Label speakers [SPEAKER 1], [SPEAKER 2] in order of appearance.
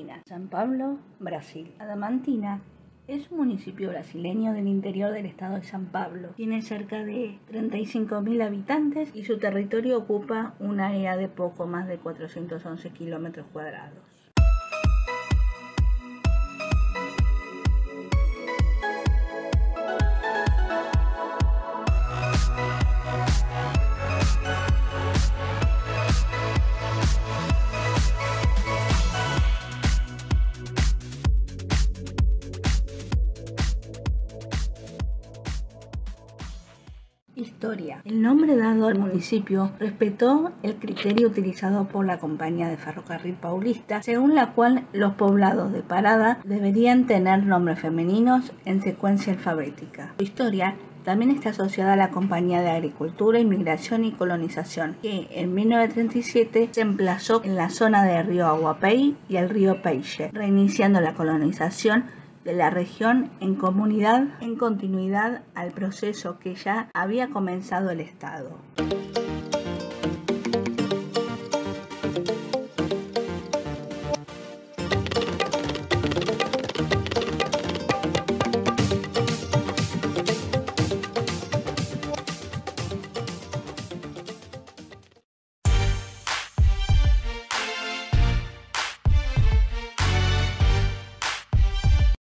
[SPEAKER 1] Adamantina, São Paulo, Brasil. Adamantina es un municipio brasileño del interior del estado de São Paulo. Tiene cerca de 35.000 habitantes y su territorio ocupa un área de poco más de 411 kilómetros cuadrados. Historia. El nombre dado al municipio respetó el criterio utilizado por la Compañía de Ferrocarril Paulista, según la cual los poblados de parada deberían tener nombres femeninos en secuencia alfabética. Su historia también está asociada a la Compañía de Agricultura, Inmigración y Colonización, que en 1937 se emplazó en la zona del río Aguapey y el río Peixe, reiniciando la colonización de la región en continuidad al proceso que ya había comenzado el Estado.